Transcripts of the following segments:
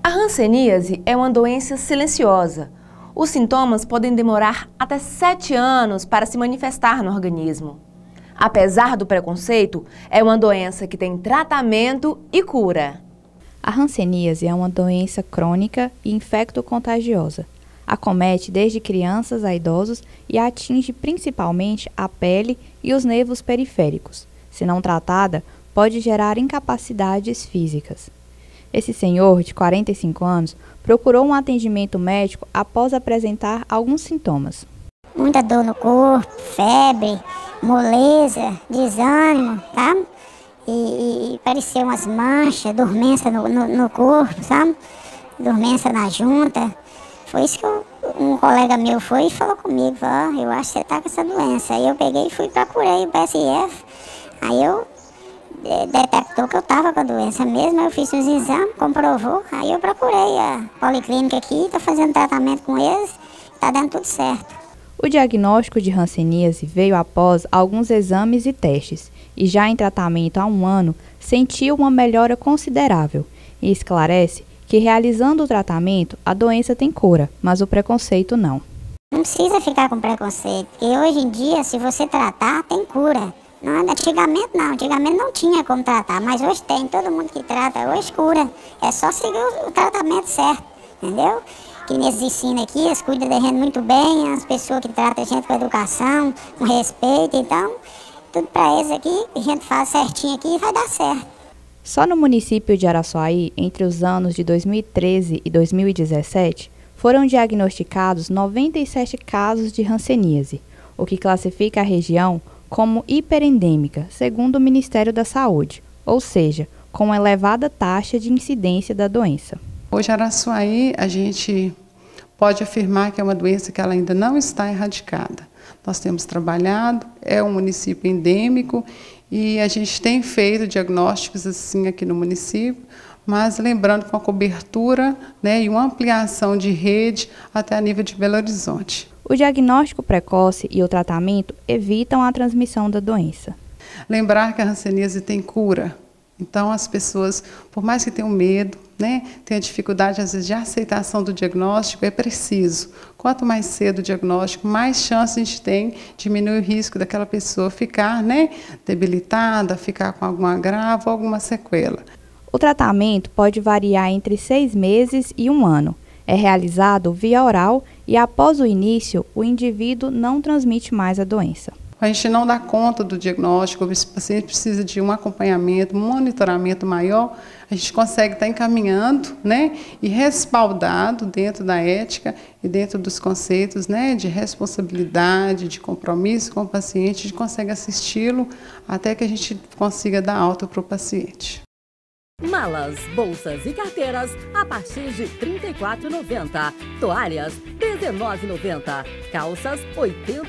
A hanseníase é uma doença silenciosa. Os sintomas podem demorar até 7 anos para se manifestar no organismo. Apesar do preconceito, é uma doença que tem tratamento e cura. A hanseníase é uma doença crônica e infecto-contagiosa. Acomete desde crianças a idosos e atinge principalmente a pele e os nervos periféricos. Se não tratada, pode gerar incapacidades físicas. Esse senhor, de 45 anos, procurou um atendimento médico após apresentar alguns sintomas. Muita dor no corpo, febre, moleza, desânimo, tá? E parecia umas manchas, dormência no corpo, sabe? Dormência na junta. Foi isso que um colega meu foi e falou comigo, falou, eu acho que você tá com essa doença. Aí eu peguei e fui procurei o PSF, aí eu detectou que eu tava com a doença mesmo, eu fiz os exames, comprovou, aí eu procurei a policlínica aqui, tô fazendo tratamento com eles, tá dando tudo certo. O diagnóstico de hanseníase veio após alguns exames e testes, e já em tratamento há 1 ano, sentiu uma melhora considerável, e esclarece que realizando o tratamento, a doença tem cura, mas o preconceito não. Não precisa ficar com preconceito, porque hoje em dia, se você tratar, tem cura. Não, antigamente não tinha como tratar, mas hoje tem, todo mundo que trata hoje cura. É só seguir o tratamento certo, entendeu? Que nesses ensinos aqui, eles cuidam da gente muito bem, as pessoas que tratam a gente com educação, com respeito, então, tudo para eles aqui, a gente faz certinho aqui e vai dar certo. Só no município de Araçuaí, entre os anos de 2013 e 2017, foram diagnosticados 97 casos de hanseníase, o que classifica a região como hiperendêmica, segundo o Ministério da Saúde, ou seja, com elevada taxa de incidência da doença. Hoje, Araçuaí, a gente pode afirmar que é uma doença que ela ainda não está erradicada. Nós temos trabalhado, é um município endêmico e a gente tem feito diagnósticos assim aqui no município, mas lembrando com a cobertura, né, e uma ampliação de rede até a nível de Belo Horizonte. O diagnóstico precoce e o tratamento evitam a transmissão da doença. Lembrar que a hanseníase tem cura. Então, as pessoas, por mais que tenham medo, né, tenham dificuldade, às vezes, de aceitação do diagnóstico, é preciso. Quanto mais cedo o diagnóstico, mais chance a gente tem de diminuir o risco daquela pessoa ficar, né, debilitada, ficar com algum agravo ou alguma sequela. O tratamento pode variar entre 6 meses e 1 ano. É realizado via oral e, após o início, o indivíduo não transmite mais a doença. A gente não dá conta do diagnóstico, esse paciente precisa de um acompanhamento, um monitoramento maior, a gente consegue estar encaminhando, né, e respaldado dentro da ética e dentro dos conceitos, né, de responsabilidade, de compromisso com o paciente, a gente consegue assisti-lo até que a gente consiga dar alta para o paciente. Malas, bolsas e carteiras a partir de R$ 34,90. Toalhas, R$ 19,90. Calças, R$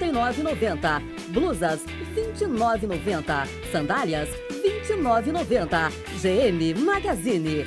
89,90. Blusas, R$ 29,90. Sandálias, R$ 29,90. GM Magazine,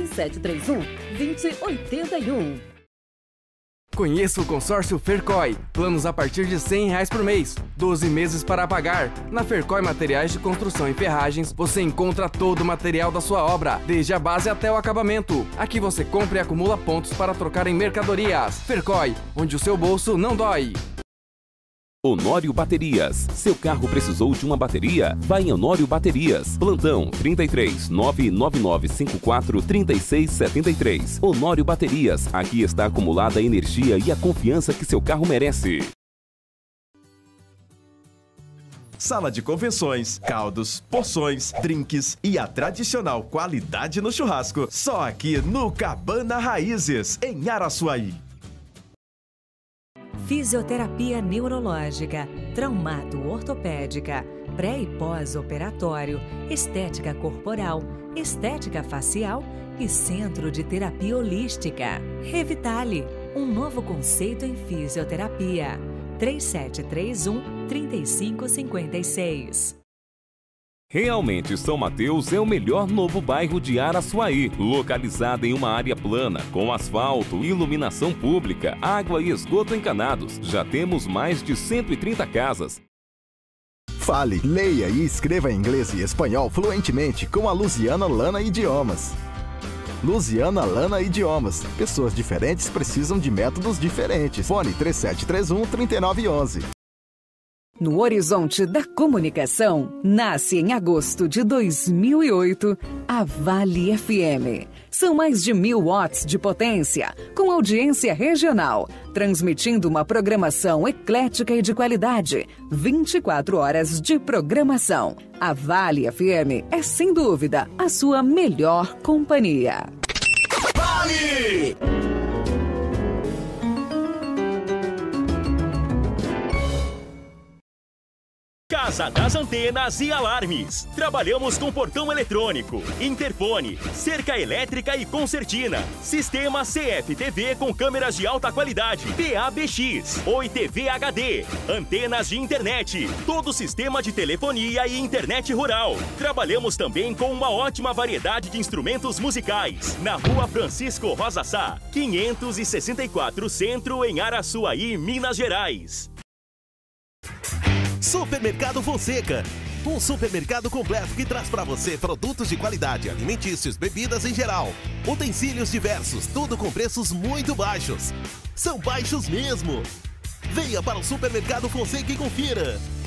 3731-2081. Conheça o consórcio Fercoy. Planos a partir de R$ 100 por mês. 12 meses para pagar. Na Fercoy Materiais de Construção e Ferragens, você encontra todo o material da sua obra, desde a base até o acabamento. Aqui você compra e acumula pontos para trocar em mercadorias. Fercoy, onde o seu bolso não dói. Honório Baterias. Seu carro precisou de uma bateria? Vai em Honório Baterias. Plantão 33 99954 3673. Honório Baterias. Aqui está acumulada a energia e a confiança que seu carro merece. Sala de convenções, caldos, porções, drinks e a tradicional qualidade no churrasco. Só aqui no Cabana Raízes, em Araçuaí. Fisioterapia neurológica, traumato-ortopédica, pré- e pós-operatório, estética corporal, estética facial e centro de terapia holística. Revitale, um novo conceito em fisioterapia. 3731-3556. Realmente, São Mateus é o melhor novo bairro de Araçuaí, localizado em uma área plana, com asfalto, iluminação pública, água e esgoto encanados. Já temos mais de 130 casas. Fale, leia e escreva inglês e espanhol fluentemente com a Luziana Lana Idiomas. Luziana Lana Idiomas. Pessoas diferentes precisam de métodos diferentes. Fone 3731-3911. No horizonte da comunicação, nasce em agosto de 2008 a Vale FM. São mais de 1000 watts de potência, com audiência regional, transmitindo uma programação eclética e de qualidade. 24 horas de programação. A Vale FM é, sem dúvida, a sua melhor companhia. Vale! Casa das Antenas e Alarmes. Trabalhamos com portão eletrônico, interfone, cerca elétrica e concertina. Sistema CFTV com câmeras de alta qualidade, PABX, Oi TV HD, antenas de internet, todo sistema de telefonia e internet rural. Trabalhamos também com uma ótima variedade de instrumentos musicais. Na Rua Francisco Rosa Sá, 564 Centro, em Araçuaí, Minas Gerais. Supermercado Fonseca, um supermercado completo que traz para você produtos de qualidade, alimentícios, bebidas em geral, utensílios diversos, tudo com preços muito baixos. São baixos mesmo. Venha para o Supermercado Fonseca e confira.